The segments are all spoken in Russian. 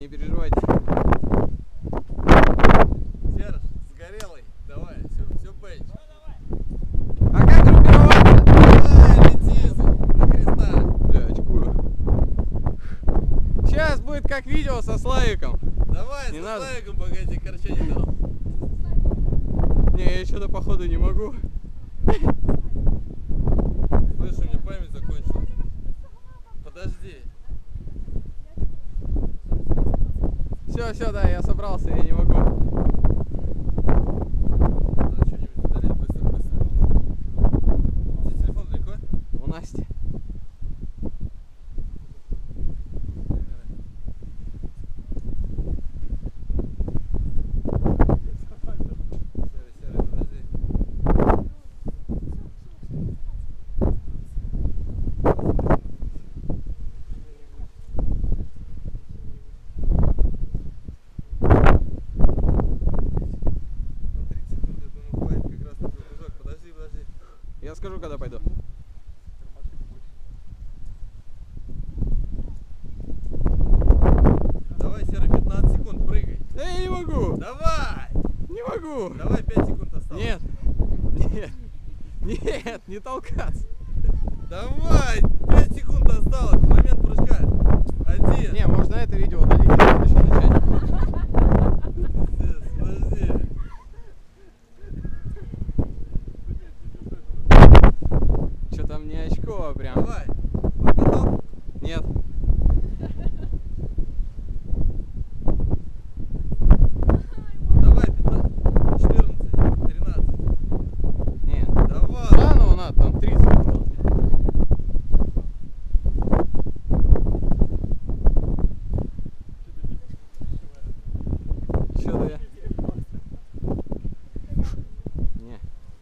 Не переживайте. Серж, сгорелый, давай, все бейдж. А как группироваться? Давай, лети на креста. Бля, очкую. Сейчас будет как видео со Славиком. Давай, не со надо. Славиком, пока тебе короче не дал. Не, я что-то походу не могу. Слышь, у меня память закончилась. Подожди. Все, да, я собрался, я не могу. Надо что-нибудь удалить, быстро. У тебя телефон далеко? У Насти. Серый, подожди. Я скажу, когда пойду. Давай, Серый, 15 секунд, прыгай. Да я не могу. Давай! Не могу. Давай, 5 секунд осталось. Нет, не толкаться. Давай, 5 секунд осталось, момент прыжка. 1. Не, можно это видео удалить, если начать. Подожди. Что-то мне очково прям. Давай. Вот готов? Нет. Давай, 15, 14, 13. Нет. Давай. Заново надо, там 30 было. Что-то я... Не.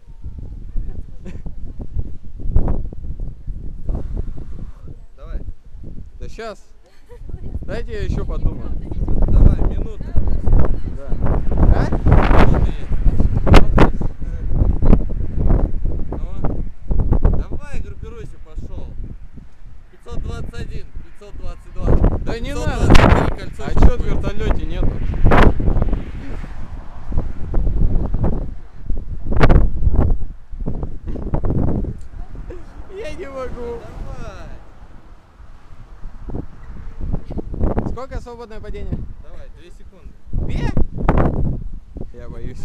Давай. Да сейчас. Дайте я еще подумаю. Давай, минута. Да. А? Минута есть. Ну, давай, группируйся, пошел. 521, 522. Да не 524 надо. кольцо. А что в вертолете нету? Я не могу. Давай. Сколько свободное падение? Давай, 2 секунды. 2? Я боюсь.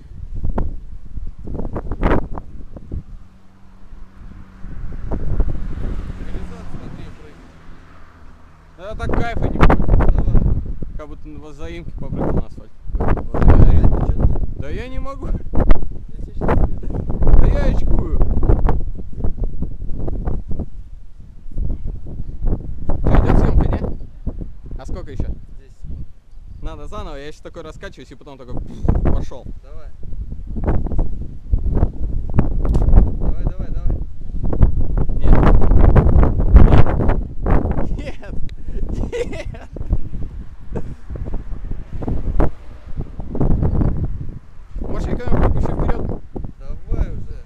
Горизонт, смотри, прыгай. Да так кайфа не будет. Давай. Как будто на заимке попрыгал на асфальт. Да я не могу. Я тебе сейчас... Да я очкую. Что, идет съемка, не? А сколько еще? 10 секунд. Надо заново, я сейчас такой раскачиваюсь и потом такой пошел. Давай. Давай. Нет. Нет. Нет. Может, я кого-нибудь пропущу вперед? Давай уже.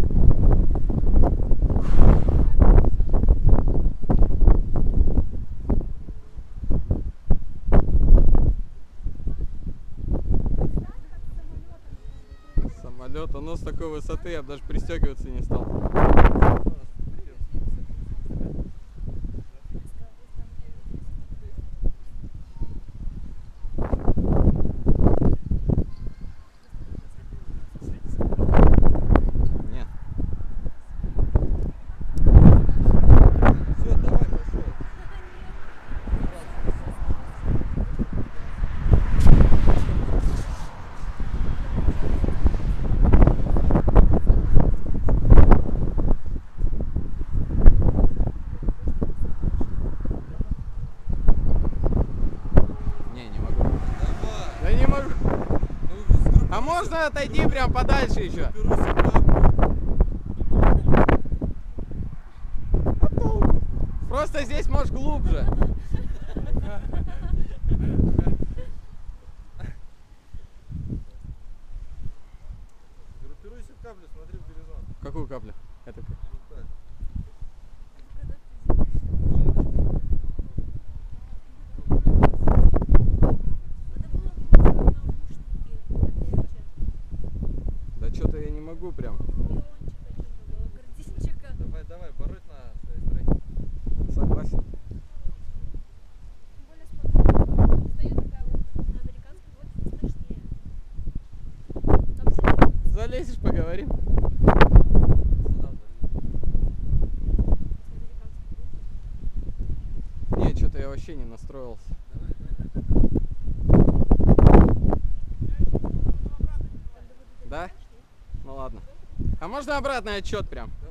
Самолет, оно с такой высоты, я бы даже пристегиваться не стал. Нет. Все, давай, пошел. Не могу. Давай. Да не могу. Ну, сгруппируйся. А можно отойти прям подальше еще? Сгруппируйся, папа. А толку? Просто здесь можешь глубже. Группируйся в каплю, смотри в горизонт. Какую каплю? Это как? Вот так. залезешь, поговорим. Сюда залезь. Не, что-то я вообще не настроился. Да? Ну ладно. А можно обратный отчет прям?